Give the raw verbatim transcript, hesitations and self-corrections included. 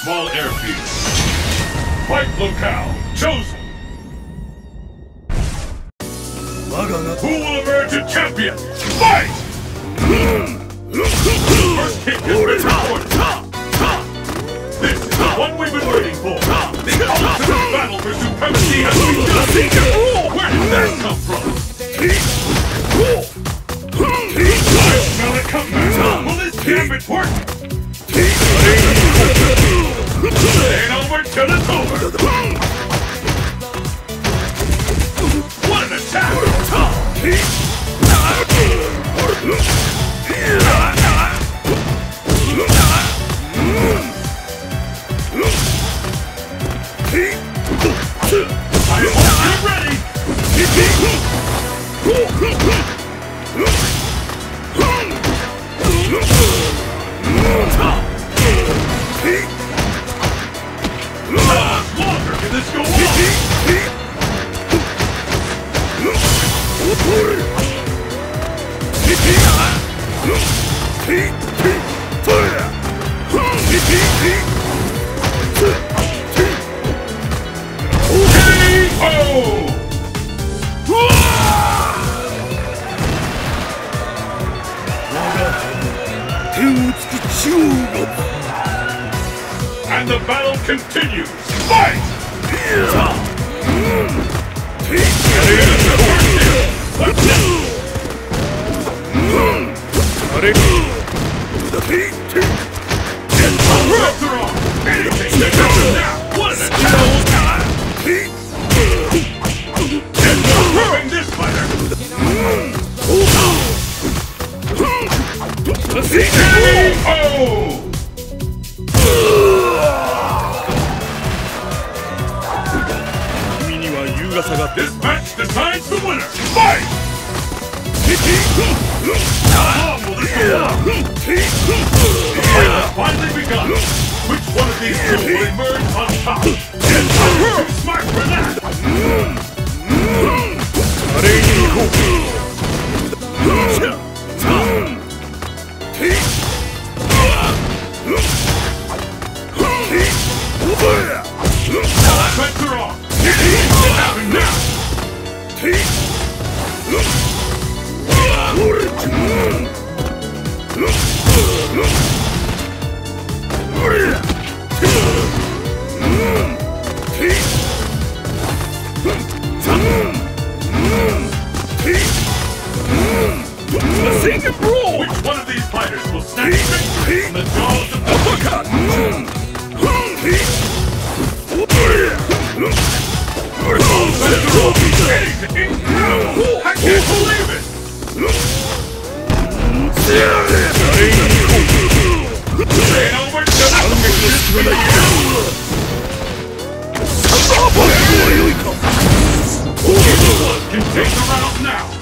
small airfield. Fight locale chosen. Who will emerge a champion? Fight! First kick has been recorded. This is the one we've been waiting for. The ultimate battle for supremacy has begun. Where did that come from? I smell it come back. Will this gambit work? It ain't over till it's over. What an attack! I hope you're ready! How much longer can this go on? And the battle continues! Fight! Anything to do now! What an attack! And we're ruining this fighter! K O! This match decides the winner! Fight! How long will this go on? The fight has finally begun! Which one of these two will emerge on top? I'm too smart for that! Offense are off! What happened now? The Sacred Brawl! Which one of these fighters will snatch victory from the jaws of the uppercut? I can't believe it! Ain't over till Either one can take the round now!